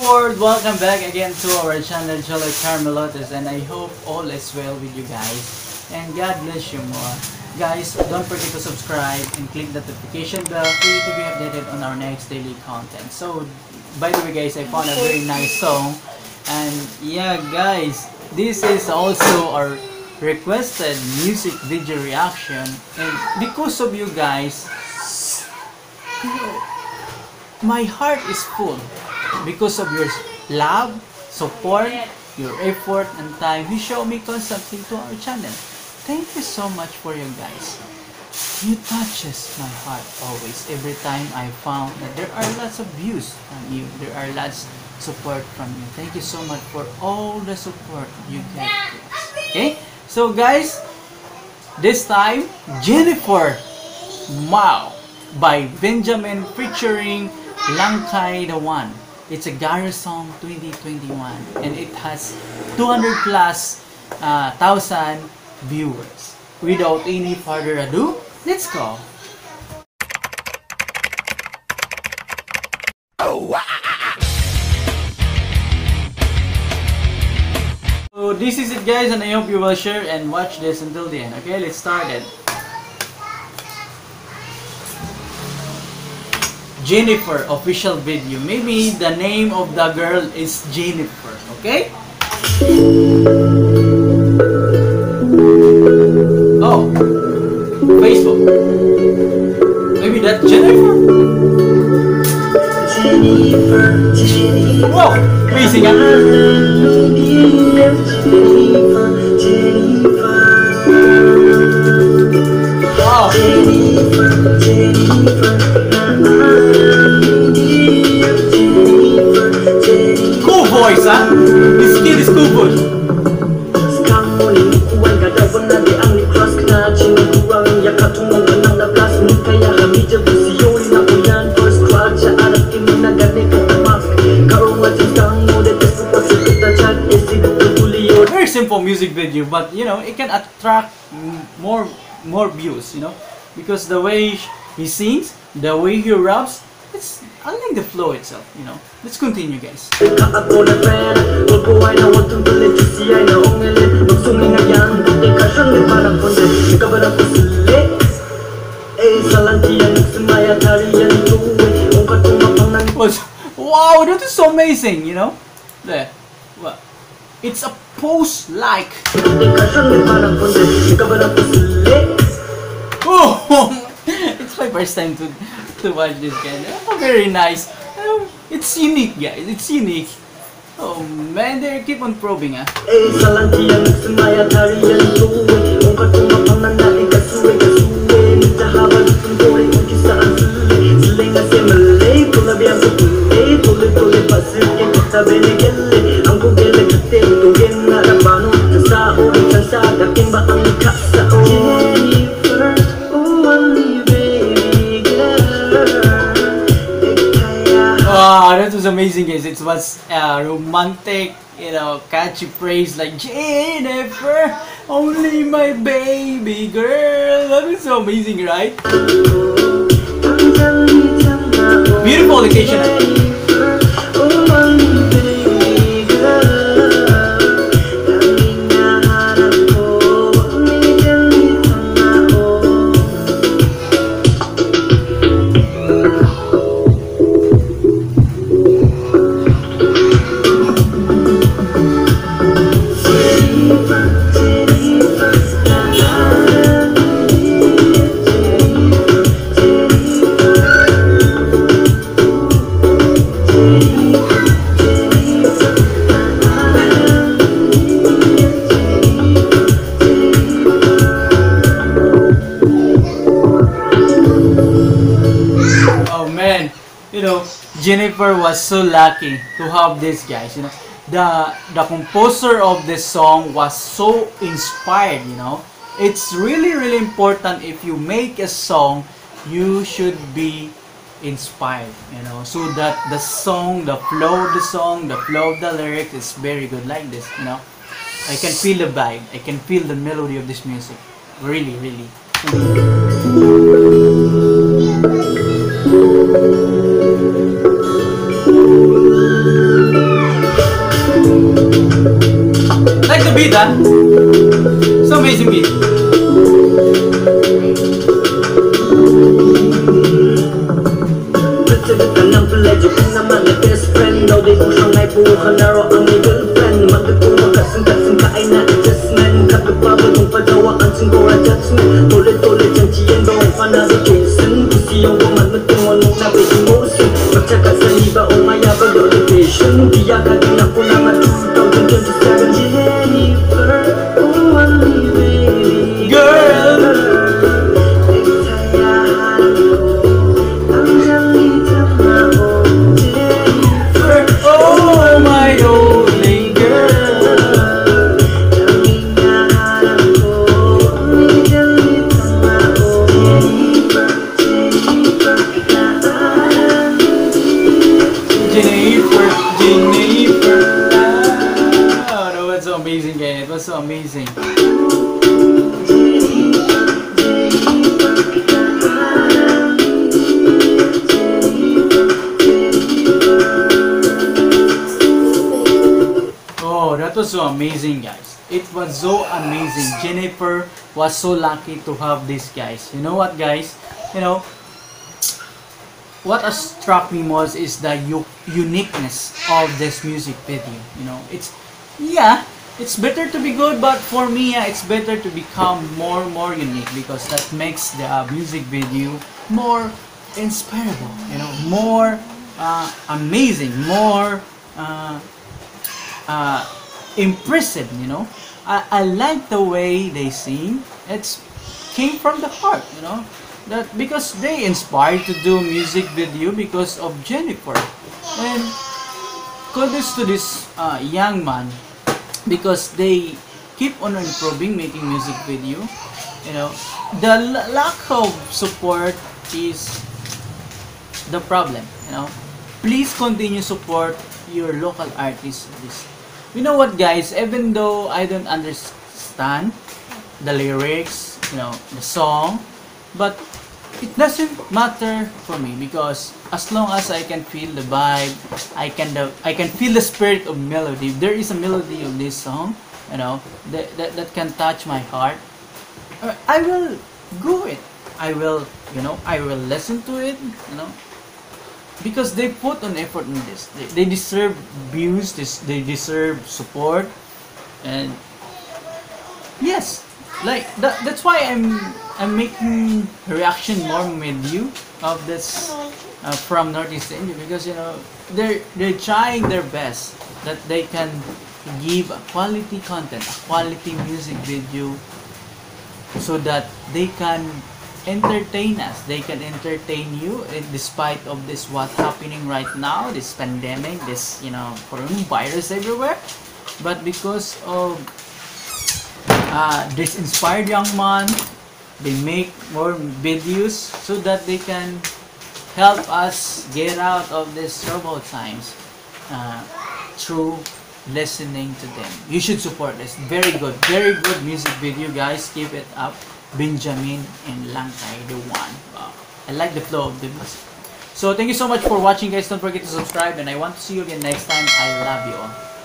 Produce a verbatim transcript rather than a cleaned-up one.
world! Welcome back again to our channel, Johlo Carmelotes, and I hope all is well with you guys. And God bless you more. Guys, don't forget to subscribe and click the notification bell for you to be updated on our next daily content. So, by the way guys, I found a very nice song. And yeah guys, this is also our requested music video reaction. And because of you guys, my heart is full. Because of your love, support, your effort and time you show me constantly to our channel. Thank you so much for you guys. You touches my heart always. Every time I found that there are lots of views from you, there are lots of support from you. Thank you so much for all the support you get to us. Okay? So guys, this time, Jeniffer, Wow, by Benjamin featuring Langkhai the One. It's a Garo song twenty twenty-one and it has two hundred plus uh, thousand viewers. Without any further ado, let's go! So this is it guys, and I hope you will share and watch this until the end. Okay, let's start it. Jeniffer official video. Maybe the name of the girl is Jeniffer, okay? Oh, Facebook. Maybe that's Jeniffer? Jeniffer, Jeniffer. Whoa, amazing, huh? Wow. Cool voice, huh? This kid is cool voice. Very simple music video, but you know, it can attract more more views, you know, because the way he sings, the way he raps, it's I like the flow itself, you know. Let's continue guys. Wow, that is so amazing, you know. There. Well, it's a post like. Oh, it's my first time to to watch this guy. Oh, very nice. Oh, it's unique, guys. It's unique. Oh man, they keep on probing, ah. Wow, that was amazing guys. It was uh, romantic, you know, catchy phrase like Jeniffer, only my baby girl. That was so amazing, right? Beautiful location. You know, Jeniffer was so lucky to have these guys. You know, the the composer of this song was so inspired. You know, it's really really important if you make a song, you should be inspired. You know, so that the song, the flow of the song, the flow of the lyrics is very good like this. You know, I can feel the vibe. I can feel the melody of this music. Really, really. beat, ah. It's amazing beat. Best friend, daw di ko siyang ay buha naro ang may girlfriend. Magkatong makasing-kasing kain na adjustment. Kapagpabot mong padawaan singkora judgment. Tuloy-tuloy dyan siyan daw ang panarication. Kasi yung woman magtungon mong nabay emotion. Magtsaka sa liba o mayabag daw division. Diya ka din ako na nga twenty twenty-seven. Jeniffer, oh only baby girl. Itayahan ko ang jalita na o Jeniffer, Oh, my only girl. Itayahan ko ang jalita na o Jeniffer, Jeniffer, itayahan Jeniffer, Jeniffer. Ah, that was so amazing, guys. It was so amazing. Oh, that was so amazing, guys. It was so amazing. Jeniffer was so lucky to have these guys. You know what, guys? You know, what has struck me most is the u- uniqueness of this music video. You know, it's, yeah, it's better to be good, but for me, yeah, it's better to become more more unique, because that makes the uh, music video more inspirable, you know, more uh, amazing, more uh, uh, impressive, you know. I, I like the way they sing. It's came from the heart, you know, that because they inspired to do music video because of Jeniffer. And kudos to this uh, young man, because they keep on improving, making music video. You know, the l- lack of support is the problem. You know, please continue support your local artists. This, you know what, guys? Even though I don't understand the lyrics, you know, the song, but it doesn't matter for me, because as long as I can feel the vibe, I can the, I can feel the spirit of melody. If there is a melody of this song, you know, that that, that can touch my heart, uh, I will go it. I will, you know, I will listen to it, you know, because they put an effort in this. They, they deserve views. This they deserve support, and yes, like that. That's why I'm I'm making reaction more with you of this uh, from Northeast India, because you know they're they're trying their best that they can give a quality content, a quality music video, so that they can entertain us. They can entertain you, in despite of this what's happening right now, this pandemic, this you know coronavirus everywhere. But because of uh, this inspired young man, they make more videos so that they can help us get out of these troubled times uh, through listening to them. You should support this. Very good, very good music video, guys. Keep it up. Benjamin and Langkhai, the one. Wow. I like the flow of the music. So thank you so much for watching, guys. Don't forget to subscribe, and I want to see you again next time. I love you all.